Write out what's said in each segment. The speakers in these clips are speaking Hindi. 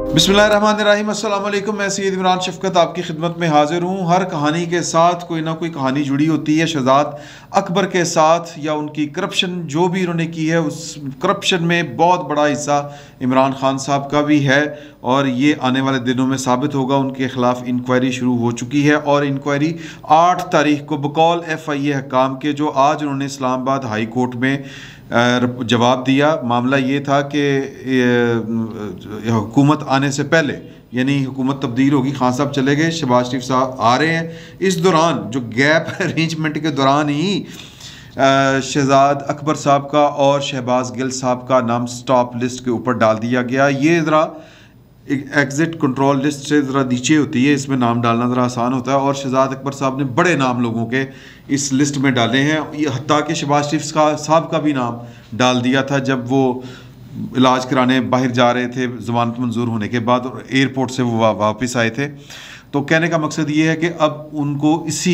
बिस्मिल्लाहिर्रहमानिर्रहीम, अस्सलाम वालेकुम। मैं सैयद इमरान शफकत आपकी खिदमत में हाजिर हूँ। हर कहानी के साथ कोई ना कोई कहानी जुड़ी होती है। शहजाद अकबर के साथ या उनकी करप्शन जो भी उन्होंने की है, उस करप्शन में बहुत बड़ा हिस्सा इमरान खान साहब का भी है और ये आने वाले दिनों में साबित होगा। उनके ख़िलाफ़ इंक्वायरी शुरू हो चुकी है और इंक्वायरी 8 तारीख को बकौल FIA हकाम के, जो आज उन्होंने इस्लामाबाद हाई कोर्ट में जवाब दिया। मामला ये था कि हुकूमत आने से पहले, यानी हुकूमत तब्दील होगी, खान साहब चले गए, शहबाज शरीफ साहब आ रहे हैं। इस दौरान जो गैप अरेंजमेंट के दौरान ही शहजाद अकबर साहब का और शहबाज गिल साहब का नाम स्टॉप लिस्ट के ऊपर डाल दिया गया। ये ज़रा एग्ज़िट कंट्रोल लिस्ट से ज़रा नीचे होती है, इसमें नाम डालना ज़रा आसान होता है और शहजाद अकबर साहब ने बड़े नाम लोगों के इस लिस्ट में डाले हैं। हत्ता कि शहबाज शरीफ साहब का भी नाम डाल दिया था जब वो इलाज कराने बाहर जा रहे थे ज़मानत मंजूर होने के बाद, और एयरपोर्ट से वो वापस आए थे। तो कहने का मकसद ये है कि अब उनको इसी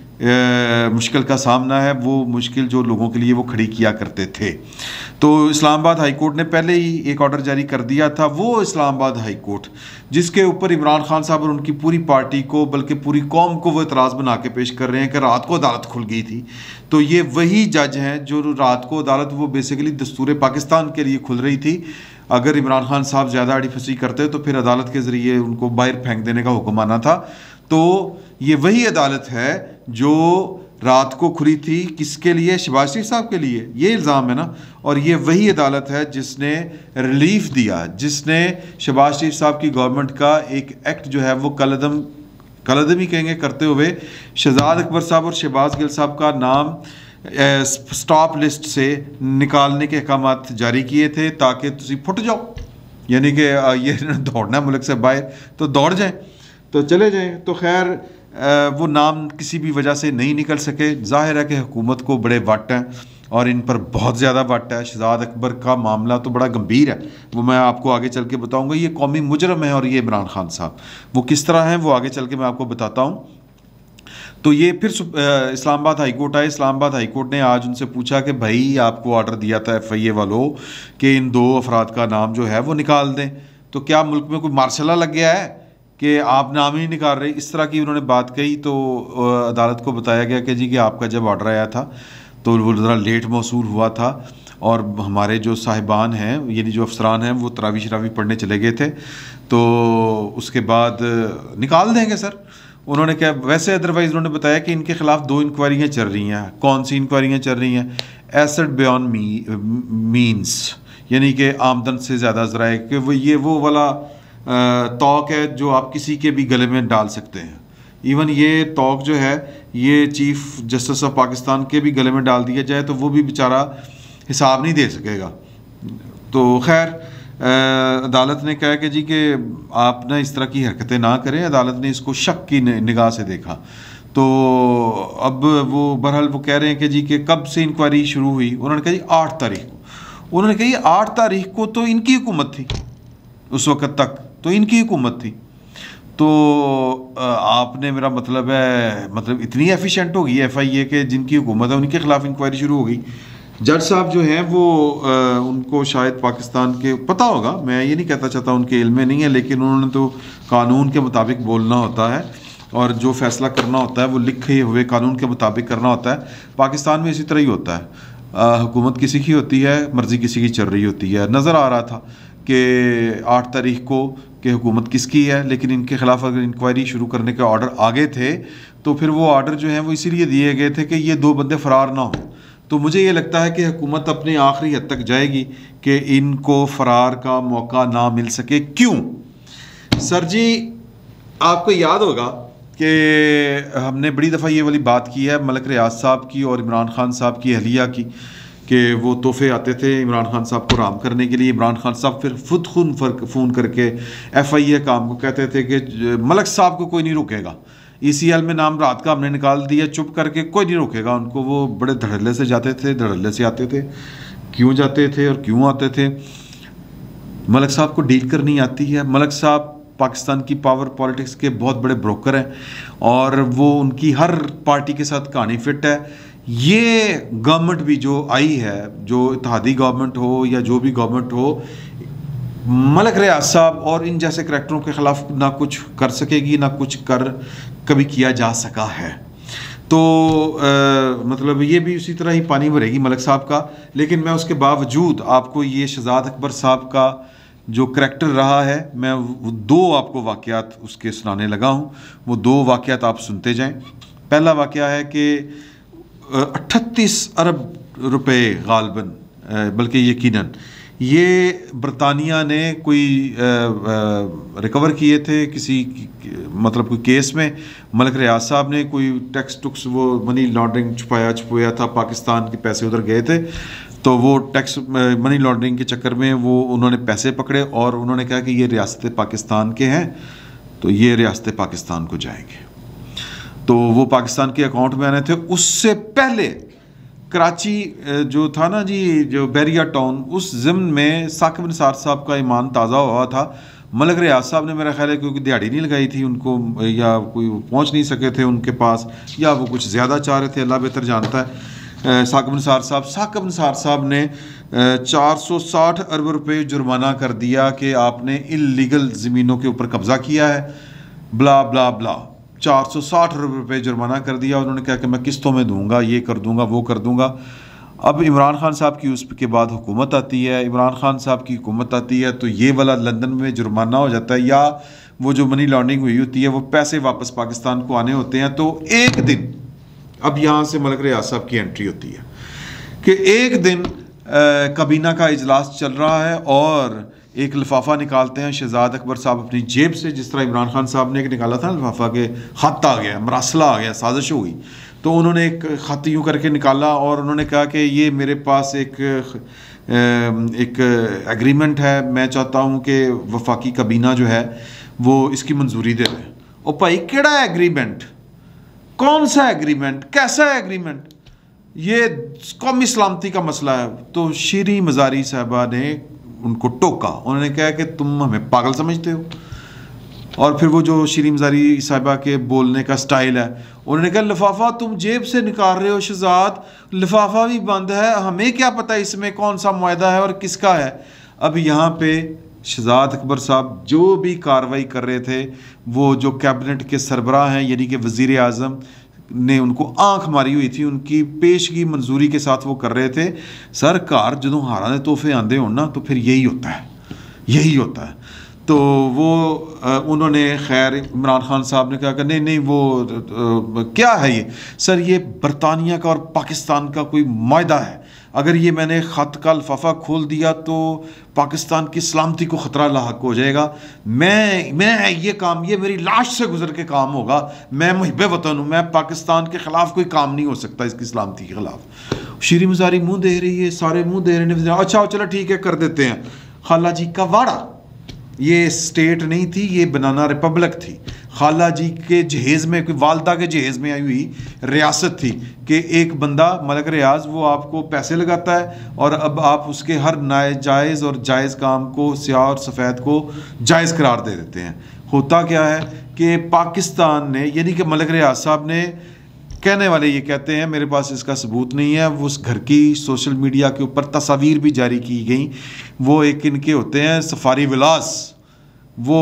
मुश्किल का सामना है, वो मुश्किल जो लोगों के लिए वो खड़ी किया करते थे। तो इस्लामाबाद हाई कोर्ट ने पहले ही एक ऑर्डर जारी कर दिया था। वो इस्लामाबाद हाई कोर्ट जिसके ऊपर इमरान खान साहब और उनकी पूरी पार्टी को, बल्कि पूरी कौम को वो इतराज़ बना के पेश कर रहे हैं कि रात को अदालत खुल गई थी। तो ये वही जज हैं जो रात को अदालत, वो बेसिकली दस्तूर पाकिस्तान के लिए खुल रही थी। अगर इमरान खान साहब ज़्यादा अड़ी फसी करते तो फिर अदालत के ज़रिए उनको बाहर फेंक देने का हुक्म आना था। तो ये वही अदालत है जो रात को खुली थी, किसके लिए? शहबाज शरीफ साहब के लिए, ये इल्ज़ाम है ना। और ये वही अदालत है जिसने रिलीफ दिया, जिसने शहबाज शरीफ साहब की गवर्नमेंट का एक एक्ट जो है वो कलदमी कहेंगे करते हुए शहजाद अकबर साहब और शहबाज गिल साहब का नाम स्टॉप लिस्ट से निकालने के अहकाम जारी किए थे ताकि तुम फुट जाओ, यानी कि ये दौड़ना मुल्क से बाहर तो दौड़ जाएं, तो चले जाएं। तो खैर वो नाम किसी भी वजह से नहीं निकल सके। जाहिर है कि हुकूमत को बड़े वट हैं और इन पर बहुत ज़्यादा वट है। शहजाद अकबर का मामला तो बड़ा गंभीर है, वो मैं आपको आगे चल के बताऊँगा। ये कौमी मुजरम है और ये इमरान खान साहब वो किस तरह हैं वो आगे चल के मैं आपको बताता हूँ। तो ये फिर इस्लामाबाद हाई कोर्ट आए। इस्लामाबाद हाई कोर्ट ने आज उनसे पूछा कि भाई आपको ऑर्डर दिया था FIA वालों कि इन 2 अफराद का नाम जो है वो निकाल दें, तो क्या मुल्क में कोई मार्शल लग गया है कि आप नाम ही नहीं निकाल रहे? इस तरह की उन्होंने बात कही। तो अदालत को बताया गया कि जी कि आपका जब ऑर्डर आया था तो वो ज़रा लेट मौसूल हुआ था और हमारे जो साहिबान हैं, यानी जो अफसरान हैं, वो तरावी शरावी पढ़ने चले गए थे, तो उसके बाद निकाल देंगे सर। उन्होंने क्या, वैसे अदरवाइज़ उन्होंने बताया कि इनके ख़िलाफ़ 2 इंक्वायरियाँ चल रही हैं। कौन सी इंक्वायरियाँ चल रही हैं? एसेट बियॉन्ड मीन्स, यानी कि आमदन से ज़्यादा ज़राए, कि वो वाला तौक है जो आप किसी के भी गले में डाल सकते हैं। इवन ये तौक जो है ये चीफ जस्टिस ऑफ पाकिस्तान के भी गले में डाल दिया जाए तो वो भी बेचारा हिसाब नहीं दे सकेगा। तो खैर अदालत ने कहा कि जी कि आप ना इस तरह की हरकतें ना करें। अदालत ने इसको शक की निगाह से देखा। तो अब वो बहरहाल वो कह रहे हैं कि जी कि कब से इंक्वायरी शुरू हुई? उन्होंने कहा जी 8 तारीख को। उन्होंने कहा 8 तारीख को तो इनकी हुकूमत थी, उस वक़्त तक तो इनकी हुकूमत थी। तो आपने, मेरा मतलब है, मतलब इतनी एफिशिएंट होगी FIA के जिनकी हुकूमत है उनके ख़िलाफ़ इंक्वायरी शुरू हो गई। जज साहब जो हैं वो उनको शायद पाकिस्तान के पता होगा, मैं ये नहीं कहता चाहता उनके इल्म में नहीं है, लेकिन उन्होंने तो कानून के मुताबिक बोलना होता है और जो फैसला करना होता है वो लिखे हुए कानून के मुताबिक करना होता है। पाकिस्तान में इसी तरह ही होता है, हुकूमत किसी की होती है, मर्ज़ी किसी की चल रही होती है। नज़र आ रहा था कि 8 तारीख को कि हुकूमत किसकी है, लेकिन इनके ख़िलाफ़ अगर इंक्वायरी शुरू करने के ऑर्डर आ गए थे तो फिर वो ऑर्डर जो हैं वो इसीलिए दिए गए थे कि ये 2 बंदे फ़रार ना हों। तो मुझे ये लगता है कि हुकूमत अपने आखिरी हद तक जाएगी कि इनको फ़रार का मौका ना मिल सके। क्यों सर जी? आपको याद होगा कि हमने बड़ी दफ़ा ये वाली बात की है मलिक रियाज साहब की और इमरान खान साहब की अहलिया की, कि वो तोहफे आते थे इमरान खान साहब को राम करने के लिए। इमरान खान साहब फिर फ़ोन करके FIA काम को कहते थे कि मलिक साहब को कोई नहीं रोकेगा, ECL में नाम रात का हमने निकाल दिया, चुप करके कोई नहीं रोकेगा उनको। वो बड़े धड़ल्ले से जाते थे, धड़ल्ले से आते थे। क्यों जाते थे और क्यों आते थे? मलिक साहब को डील करनी आती है। मलिक साहब पाकिस्तान की पावर पॉलिटिक्स के बहुत बड़े ब्रोकर हैं और वो उनकी हर पार्टी के साथ कहानी फिट है। ये गवर्नमेंट भी जो आई है, जो इत्तेहादी गवर्नमेंट हो या जो भी गवर्नमेंट हो, मलक रियाज साहब और इन जैसे करैक्टरों के ख़िलाफ़ ना कुछ कर सकेगी, ना कुछ कभी किया जा सका है। तो मतलब ये भी उसी तरह ही पानी भरेगी मलक साहब का। लेकिन मैं उसके बावजूद आपको ये शहजाद अकबर साहब का जो करैक्टर रहा है, मैं वो 2 आपको वाक़यात उसके सुनाने लगा हूँ। वो 2 वाक़यात आप सुनते जाएं। पहला वाक़या है कि 38 अरब रुपए गालबन, बल्कि यकीनन ये बरतानिया ने कोई रिकवर किए थे किसी मतलब कोई केस में। मलक रियाज साहब ने कोई टैक्स टुक्स वो मनी लॉन्ड्रिंग छुपाया था, पाकिस्तान के पैसे उधर गए थे, तो वो टैक्स मनी लॉन्ड्रिंग के चक्कर में वो उन्होंने पैसे पकड़े और उन्होंने कहा कि ये रियासत पाकिस्तान के हैं, तो ये रियासत पाकिस्तान को जाएंगे। तो वो पाकिस्तान के अकाउंट में आने थे। उससे पहले कराची जो था ना जी, जो बैरिया टाउन, उस ज़िम्न में साकिब निसार साहब का ईमान ताज़ा हुआ था। मलक रियाज साहब ने मेरा ख्याल है क्योंकि दिहाड़ी नहीं लगाई थी उनको, या कोई पहुंच नहीं सके थे उनके पास, या वो कुछ ज़्यादा चाह रहे थे, अल्लाह बेहतर जानता है। साकिब निसार साहब ने 460 अरब रुपये जुर्माना कर दिया कि आपने इल्लीगल ज़मीनों के ऊपर कब्ज़ा किया है, ब्ला ब्ला ब्ला। 460 रुपये जुर्माना कर दिया। उन्होंने कहा कि मैं किस्तों में दूंगा, ये कर दूंगा, वो कर दूंगा। अब इमरान खान साहब की उसके बाद हुकूमत आती है, इमरान खान साहब की हुकूमत आती है, तो ये वाला लंदन में जुर्माना हो जाता है, या वो जो मनी लॉन्ड्रिंग हुई होती है वो पैसे वापस पाकिस्तान को आने होते हैं। तो एक दिन, अब यहाँ से मलक रियाज साहब की एंट्री होती है कि एक दिन काबीना का इजलास चल रहा है और एक लिफाफा निकालते हैं शहजाद अकबर साहब अपनी जेब से, जिस तरह इमरान खान साहब ने एक निकाला था लिफाफा के खत आ गया, मरासला आ गया, साजिश हो गई। तो उन्होंने एक खत यूँ करके निकाला और उन्होंने कहा कि ये मेरे पास एक एग्रीमेंट है, मैं चाहता हूँ कि वफाकी काबीना जो है वो इसकी मंजूरी दे दे। ओ भाई केड़ा एग्रीमेंट, कौन सा एग्रीमेंट, कैसा एग्रीमेंट, ये कौमी सलामती का मसला है। तो शीरी मज़ारी साहबा ने उनको टोका, उन्होंने कहा कि तुम हमें पागल समझते हो। और फिर वो जो शीरी मज़ारी साहिबा के बोलने का स्टाइल है, उन्होंने कहा लिफाफा तुम जेब से निकाल रहे हो शहजाद, लिफाफा भी बंद है, हमें क्या पता इसमें कौन सा मुआहदा है और किसका है। अब यहाँ पे शहजाद अकबर साहब जो भी कार्रवाई कर रहे थे, वो जो कैबिनेट के सरबराह हैं यानी कि वज़ीर आज़म ने उनको आंख मारी हुई थी, उनकी पेशगी मंजूरी के साथ वो कर रहे थे। सरकार जो हारा ने तोहफे आंदे हो ना, तो फिर यही होता है, यही होता है। तो वो उन्होंने खैर इमरान खान साहब ने कहा कि नहीं नहीं वो क्या है ये सर, ये बरतानिया का और पाकिस्तान का कोई मुआहदा है, अगर ये मैंने ख़त का लिफाफा खोल दिया तो पाकिस्तान की सलामती को ख़तरा लाहक हो जाएगा। मैं ये काम, ये मेरी लाश से गुजर के काम होगा, मैं मुहिब वतन हूँ, मैं पाकिस्तान के ख़िलाफ़ कोई काम नहीं हो सकता इसकी सलामती के ख़िलाफ़। शीरी मज़ारी मुँह दे रही है, सारे मुँह दे रहे हैं, अच्छा चलो ठीक है कर देते हैं। खाला जी का वाड़ा, ये स्टेट नहीं थी, ये बनाना रिपब्लिक थी। खाला जी के जहेज़ में, कोई वालदा के जहेज़ में आई हुई रियासत थी कि एक बंदा मलक रियाज वो आपको पैसे लगाता है और अब आप उसके हर नाजायज़ और जायज़ काम को, स्याह और सफ़ेद को जायज़ करार दे देते हैं। होता क्या है कि पाकिस्तान ने, यानी कि मलक रियाज साहब ने, कहने वाले ये कहते हैं, मेरे पास इसका सबूत नहीं है, वो उस घर की सोशल मीडिया के ऊपर तस्वीर भी जारी की गई, वो एक इनके होते हैं सफारी विलास, वो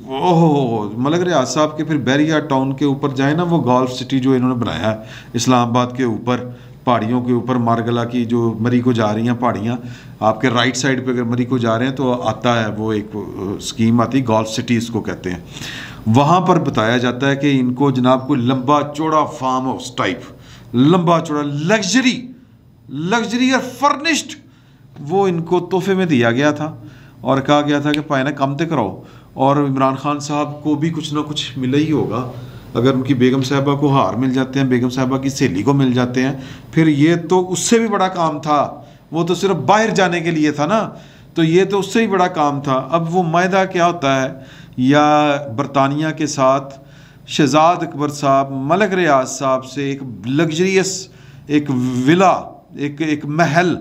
ओह मलक रियाज साहब के फिर बैरिया टाउन के ऊपर जाए ना, वो गोल्फ सिटी जो इन्होंने बनाया है इस्लामाबाद के ऊपर, पहाड़ियों के ऊपर, मारगला की जो मरी को जा रही हैं पहाड़ियाँ, आपके राइट साइड पे अगर मरी को जा रहे हैं तो आता है वो एक स्कीम आती, गोल्फ सिटी इसको कहते हैं। वहाँ पर बताया जाता है कि इनको जनाब कोई लंबा चौड़ा फार्म हाउस टाइप, लंबा चौड़ा लग्जरी और फर्निश्ड वो इनको तोहफे में दिया गया था और कहा गया था कि पाए ना कम ते कराओ। और इमरान खान साहब को भी कुछ ना कुछ मिला ही होगा, अगर उनकी बेगम साहिबा को हार मिल जाते हैं, बेगम साहिबा की सहेली को मिल जाते हैं, फिर ये तो उससे भी बड़ा काम था, वो तो सिर्फ बाहर जाने के लिए था ना, तो ये तो उससे ही बड़ा काम था। अब वो मुआहदा क्या होता है, या बरतानिया के साथ शहजाद अकबर साहब मलक रियाज साहब से एक लग्जरियस एक विला, एक महल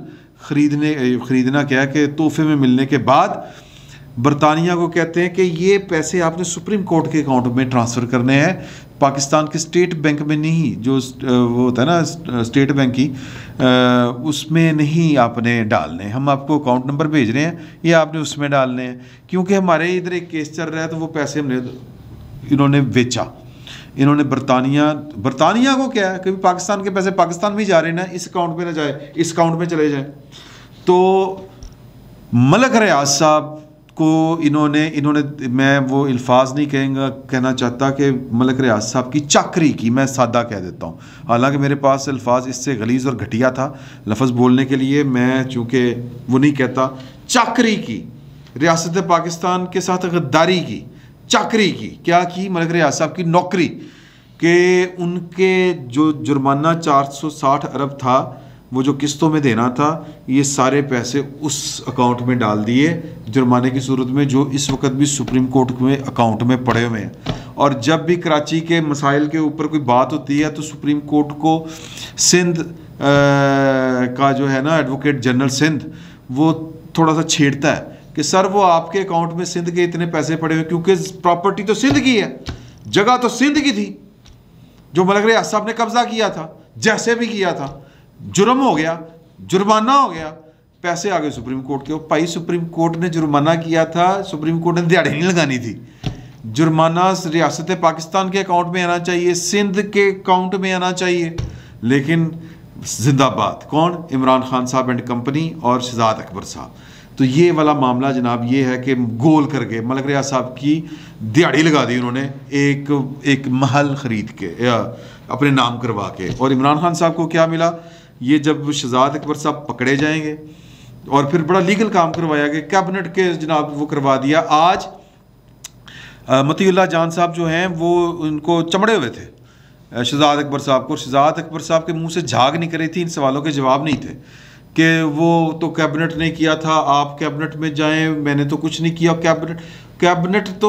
ख़रीदना क्या है कि तोहफे में मिलने के बाद बरतानिया को कहते हैं कि ये पैसे आपने सुप्रीम कोर्ट के अकाउंट में ट्रांसफ़र करने हैं, पाकिस्तान के स्टेट बैंक में नहीं, जो वो होता है ना स्टेट बैंक की, उसमें नहीं आपने डालने। हम आपको अकाउंट नंबर भेज रहे हैं, ये आपने उसमें डालने हैं। क्योंकि हमारे इधर एक केस चल रहा है, तो वो पैसे हमने इन्होंने बेचा। इन्होंने बरतानिया को क्या है, कभी पाकिस्तान के पैसे पाकिस्तान में ही जा रहे हैं ना, इस अकाउंट में ना जाए, इस अकाउंट में चले जाए। तो मलक रियाज साहब को इन्होंने मैं वो अल्फाज नहीं कहना चाहता कि मलक रियाज साहब की चाकरी की, मैं सादा कह देता हूँ। हालांकि मेरे पास अल्फाज इससे गलीज़ और घटिया था लफ्ज़ बोलने के लिए, मैं चूँकि वो नहीं कहता। चाकरी की, रियासत पाकिस्तान के साथ गद्दारी की, चाकरी की। क्या की? मलक रियाज साहब की नौकरी के उनके जो जुर्माना 460 अरब था, वो जो किस्तों में देना था, ये सारे पैसे उस अकाउंट में डाल दिए जुर्माने की सूरत में, जो इस वक्त भी सुप्रीम कोर्ट में अकाउंट में पड़े हुए हैं। और जब भी कराची के मसाइल के ऊपर कोई बात होती है, तो सुप्रीम कोर्ट को सिंध का जो है ना एडवोकेट जनरल सिंध, वो थोड़ा सा छेड़ता है कि सर वो आपके अकाउंट में सिंध के इतने पैसे पड़े हुए, क्योंकि प्रॉपर्टी तो सिंध की है, जगह तो सिंध की थी, जो मलक रियाज साहब ने कब्जा किया था, जैसे भी किया था। जुर्म हो गया, जुर्माना हो गया, पैसे आ गए सुप्रीम कोर्ट के। भाई सुप्रीम कोर्ट ने जुर्माना किया था, सुप्रीम कोर्ट ने दिहाड़ी नहीं लगानी थी। जुर्माना रियासत पाकिस्तान के अकाउंट में आना चाहिए, सिंध के अकाउंट में आना चाहिए। लेकिन जिंदाबाद कौन? इमरान खान साहब एंड कंपनी और शहजाद अकबर साहब। तो ये वाला मामला जनाब ये है कि गोल करके मलक रियाज साहब की दिहाड़ी लगा दी उन्होंने, एक महल खरीद के या अपने नाम करवा के। और इमरान खान साहब को क्या मिला? ये जब शहजाद अकबर साहब पकड़े जाएंगे, और फिर बड़ा लीगल काम करवाया गया, कैबिनेट के जनाब वो करवा दिया। आज मतीउल्लाह जान साहब जो हैं वो उनको चमड़े हुए थे शहजाद अकबर साहब को। शहजाद अकबर साहब के मुंह से झाग निकल रही थी, इन सवालों के जवाब नहीं थे कि वो तो कैबिनेट ने किया था, आप कैबिनेट में जाएं, मैंने तो कुछ नहीं किया। कैबिनेट तो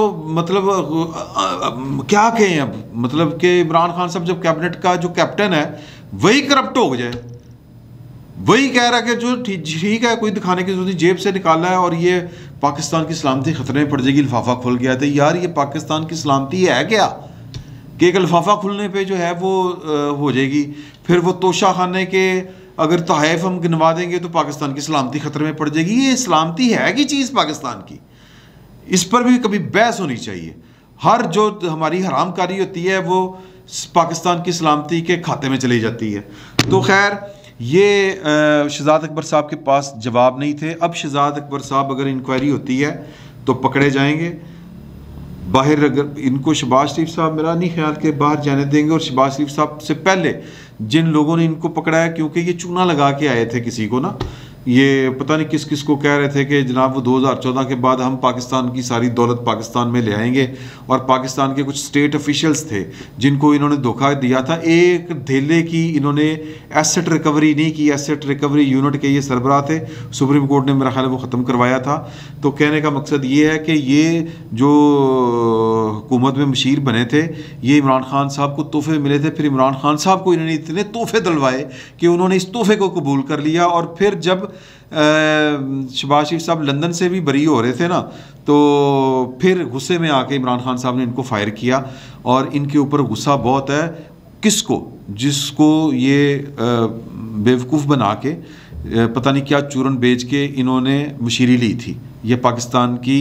मतलब क्या कहें अब, मतलब कि इमरान खान साहब जब कैबिनेट का जो कैप्टन है वही करप्ट हो जाए, वही कह रहा है कि जो ठीक है, कोई दिखाने की जरूरत नहीं, जेब से निकाला है और ये पाकिस्तान की सलामती खतरे में पड़ जाएगी, लिफाफा खुल गया था। यार ये पाकिस्तान की सलामती है क्या कि एक लिफाफा खुलने पे जो है वो हो जाएगी? फिर वो तोशा खाने के अगर तहफ़ हम गिनवा देंगे तो पाकिस्तान की सलामती खतरे में पड़ जाएगी। ये सलामती है कि चीज़ पाकिस्तान की? इस पर भी कभी बहस होनी चाहिए। हर जो हमारी हरामकारी होती है वो पाकिस्तान की सलामती के खाते में चली जाती है। तो खैर ये शहजाद अकबर साहब के पास जवाब नहीं थे। अब शहजाद अकबर साहब अगर इंक्वायरी होती है तो पकड़े जाएंगे बाहर। अगर इनको शहबाज शरीफ साहब मेरा नहीं ख्याल के बाहर जाने देंगे, और शहबाज शरीफ साहब से पहले जिन लोगों ने इनको पकड़ा है, क्योंकि ये चूना लगा के आए थे किसी को ना, ये पता नहीं किस किस को कह रहे थे कि जनाब वो 2014 के बाद हम पाकिस्तान की सारी दौलत पाकिस्तान में ले आएंगे। और पाकिस्तान के कुछ स्टेट ऑफिशियल्स थे जिनको इन्होंने धोखा दिया था। एक धेले की इन्होंने एसेट रिकवरी नहीं की, एसेट रिकवरी यूनिट के ये सरबराह थे, सुप्रीम कोर्ट ने मेरा ख्याल है वो ख़त्म करवाया था। तो कहने का मकसद ये है कि ये जो हुकूमत में मशीर बने थे, ये इमरान खान साहब को तोहफे मिले थे। फिर इमरान खान साहब को इन्होंने इतने तोहफे दिलवाए कि उन्होंने इस तोहफे को कबूल कर लिया। और फिर जब शहबाज शरीफ साहब लंदन से भी बरी हो रहे थे ना, तो फिर गुस्से में आके इमरान खान साहब ने इनको फायर किया। और इनके ऊपर गुस्सा बहुत है, किसको? जिसको ये बेवकूफ़ बना के पता नहीं क्या चूरन बेच के इन्होंने मशीरी ली थी। ये पाकिस्तान की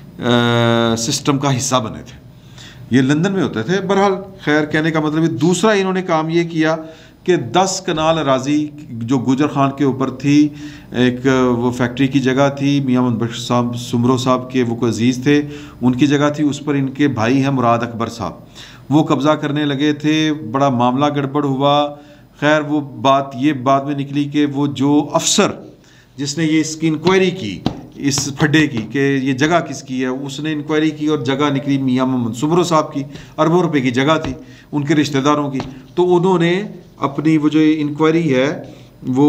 सिस्टम का हिस्सा बने थे, ये लंदन में होते थे। बहरहाल खैर कहने का मतलब है, दूसरा इन्होंने काम ये किया कि 10 कनाल अराजी जो गुजर खान के ऊपर थी, एक वो फैक्ट्री की जगह थी, मियाँ मोहम्मद बख्श साहब सुमरो साहब के वो कोई अजीज़ थे, उनकी जगह थी। उस पर इनके भाई हैं मुराद अकबर साहब, वो कब्ज़ा करने लगे थे। बड़ा मामला गड़बड़ हुआ। खैर वो बात ये बाद में निकली कि वो जो अफसर जिसने ये इसकी इंक्वायरी की इस फड्डे की कि ये जगह किसकी है, उसने इंक्वायरी की और जगह निकली मियाँ मोहम्मद सुमरो साहब की। अरबों रुपए की जगह थी उनके रिश्तेदारों की। तो उन्होंने अपनी वो जो इंक्वायरी है वो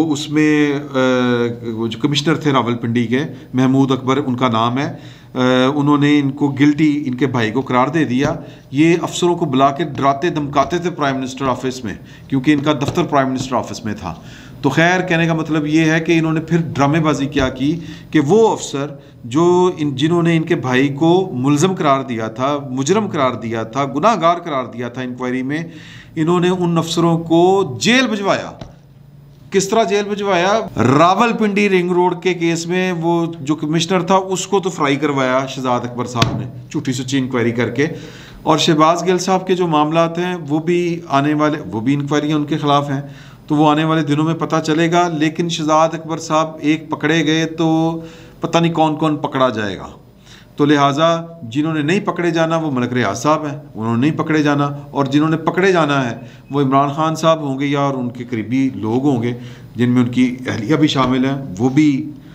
उसमें वो जो कमिश्नर थे रावलपिंडी के, महमूद अकबर उनका नाम है, उन्होंने इनको गिल्टी इनके भाई को करार दे दिया। ये अफसरों को बुला के डराते धमकाते थे प्राइम मिनिस्टर ऑफिस में, क्योंकि इनका दफ्तर प्राइम मिनिस्टर ऑफिस में था। तो खैर कहने का मतलब ये है कि इन्होंने फिर ड्रामेबाजी क्या की कि वो अफसर जो जिन्होंने इनके भाई को मुलज़म करार दिया था, मुजरम करार दिया था, गुनाहगार करार दिया था इंक्वायरी में, इन्होंने उन अफसरों को जेल भिजवाया। किस तरह जेल भिजवाया? रावलपिंडी रिंग रोड के केस में वो जो कमिश्नर था उसको तो फ्राई करवाया शहजाद अकबर साहब ने झूठी सच्ची इंक्वायरी करके, और शहबाज गिल साहब के जो मामलात हैं वो भी आने वाले, वो भी इंक्वायरियाँ उनके ख़िलाफ़ हैं, तो वो आने वाले दिनों में पता चलेगा। लेकिन शहजाद अकबर साहब एक पकड़े गए तो पता नहीं कौन कौन पकड़ा जाएगा। तो लिहाजा जिन्होंने नहीं पकड़े जाना वो मलिक रियाज साहब हैं, उन्होंने नहीं पकड़े जाना, और जिन्होंने पकड़े जाना है वो इमरान खान साहब होंगे या और उनके करीबी लोग होंगे, जिनमें उनकी अहलिया भी शामिल हैं, वो भी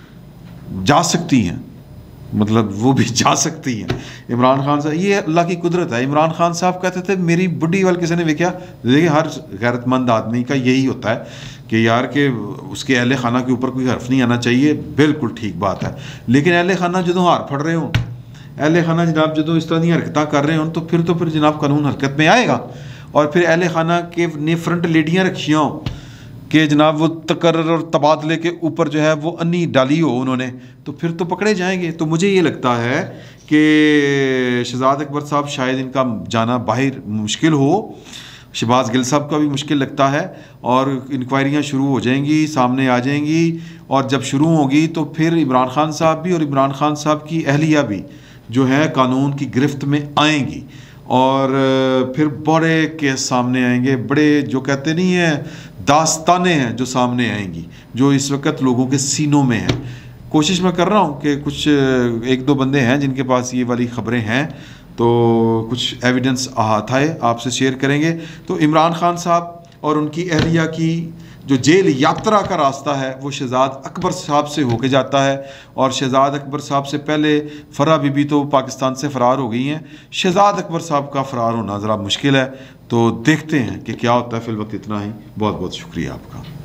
जा सकती हैं, मतलब वो भी जा सकती हैं। इमरान खान साहब, ये अल्लाह की कुदरत है। इमरान खान साहब कहते थे मेरी बुढ़ी वाल किसी ने देखा, देखिए हर गैरतमंद आदमी का यही होता है कि यार के उसके अहले खाना के ऊपर कोई हर्फ नहीं आना चाहिए, बिल्कुल ठीक बात है। लेकिन अहले खाना जो हार फड़ रहे हों, अहले खाना जनाब जो इस तरह की हरकत कर रहे हों, तो फिर जनाब कानून हरकत में आएगा। और फिर अहले खाना के ने फ्रंट लेडियाँ रखियाँ हों कि जनाब वो तकर्रर और तबादले के ऊपर जो है वो अन्नी डाली हो उन्होंने, तो फिर तो पकड़े जाएंगे। तो मुझे ये लगता है कि शहजाद अकबर साहब शायद इनका जाना बाहर मुश्किल हो, शहबाज गिल साहब का भी मुश्किल लगता है, और इंक्वायरियाँ शुरू हो जाएंगी, सामने आ जाएंगी, और जब शुरू होगी तो फिर इमरान खान साहब भी और इमरान खान साहब की अहलिया भी जो है कानून की गिरफ्त में आएंगी, और फिर बड़े केस सामने आएंगे, बड़े जो कहते नहीं हैं दास्तानें हैं जो सामने आएंगी, जो इस वक्त लोगों के सीनों में हैं। कोशिश मैं कर रहा हूँ कि कुछ एक दो बंदे हैं जिनके पास ये वाली ख़बरें हैं, तो कुछ एविडेंस हाथ आए आपसे शेयर करेंगे। तो इमरान खान साहब और उनकी अहलिया की जो जेल यात्रा का रास्ता है वो शहजाद अकबर साहब से होके जाता है, और शहजाद अकबर साहब से पहले फ़रा बीबी तो पाकिस्तान से फ़रार हो गई हैं, शहजाद अकबर साहब का फ़रार होना ज़रा मुश्किल है। तो देखते हैं कि क्या होता है। फ़िल वक्त इतना ही, बहुत बहुत शुक्रिया आपका।